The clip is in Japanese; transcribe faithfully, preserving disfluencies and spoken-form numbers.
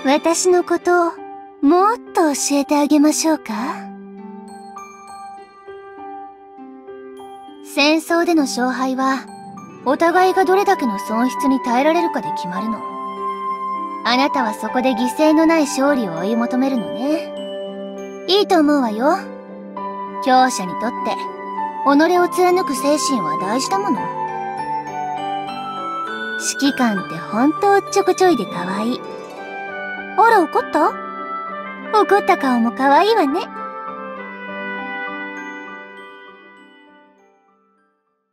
私のことをもっと教えてあげましょうか。戦争での勝敗は、お互いがどれだけの損失に耐えられるかで決まるの。あなたはそこで犠牲のない勝利を追い求めるのね。いいと思うわよ。強者にとって、己を貫く精神は大事だもの。指揮官ってほんとおっちょこちょいで可愛い。あら、怒った？怒った顔も可愛いわね。